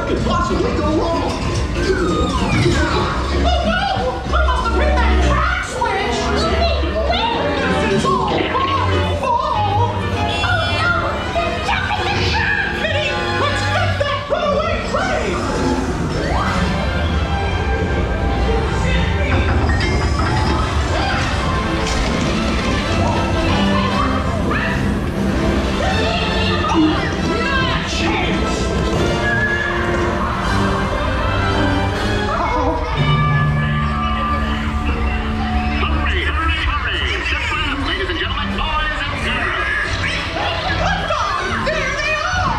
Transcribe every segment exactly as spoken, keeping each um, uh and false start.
What could possibly go wrong? Oh no! I must have hit that crack switch! This is all my fault! Oh no! They're jumping the track! Minnie, let's get that runaway train! Not a chance! Hurry, hurry, hurry! Sit fast, ladies and gentlemen, boys and girls! There they are!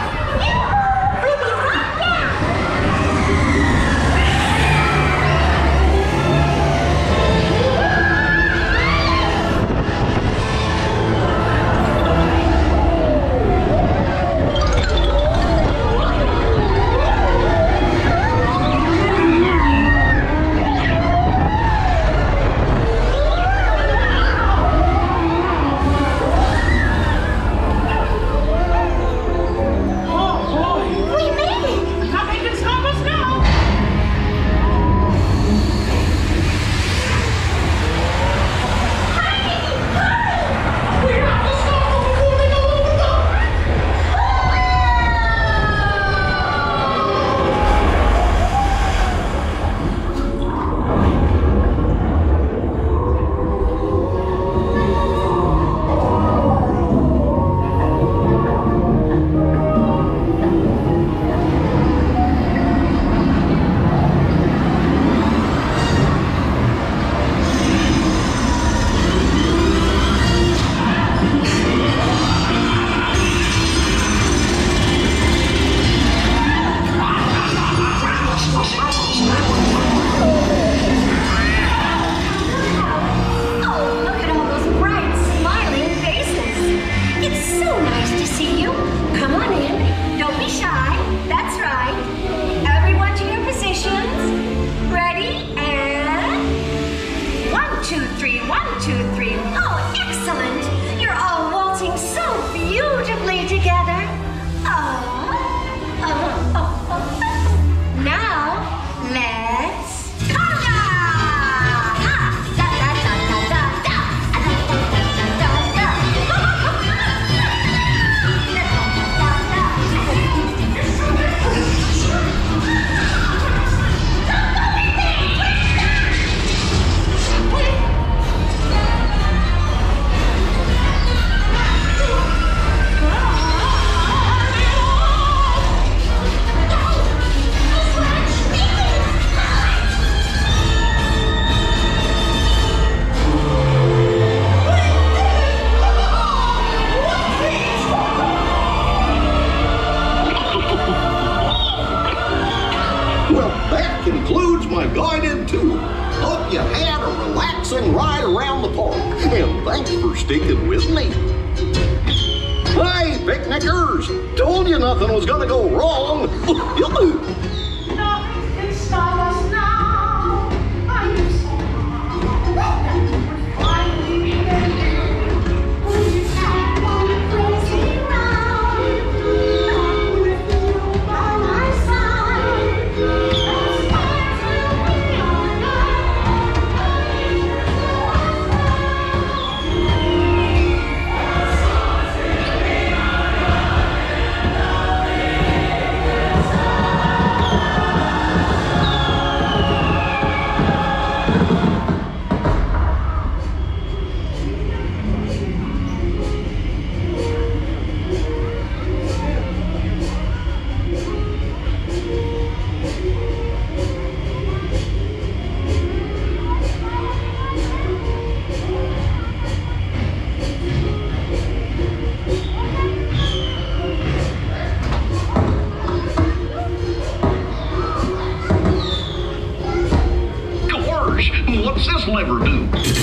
Oh boy! We made it! Nothing can stop us now! We have to stop them before they go over the... Oh, look at all those bright, smiling faces. It's so nice to see you. Come on in. Don't be shy. That's right. Everyone to your positions. Ready? And... One, two, three. One, two, three. Oh, excellent. You're all waltzing so beautifully together. Oh. Oh, oh, oh. Now, let's... Conga! Ha! Da, da, da, da, da, da. Da, da, da, da, Well, that concludes my guided tour. Hope you had a relaxing ride around the park, and thanks for sticking with me. Hey, picnickers! Told you nothing was gonna go wrong. Nothing can stop us now! I'm so happy that we're finally here. We just had one crazy ride. I'm with you by my side. As far as we are Gosh, what's this lever do?